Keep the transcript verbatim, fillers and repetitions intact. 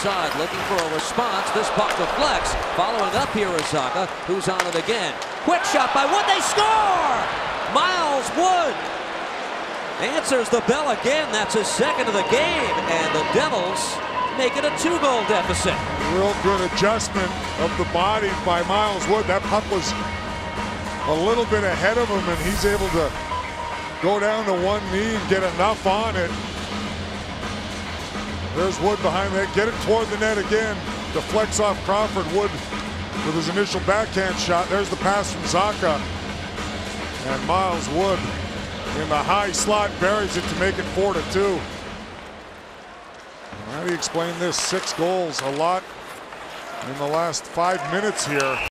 side looking for a response. This puck deflects. Following up here is Zacha, who's on it again. Quick shot by Wood. They score! Miles Wood answers the bell again. That's his second of the game. And the Devils make it a two-goal deficit. Real good adjustment of the body by Miles Wood. That puck was a little bit ahead of him, and he's able to go down to one knee and get enough on it. There's Wood behind that. Get it toward the net again. Deflects off Crawford. Wood with his initial backhand shot. There's the pass from Zacha. And Miles Wood in the high slot buries it to make it four to two. How do you explain this? Six goals, a lot in the last five minutes here.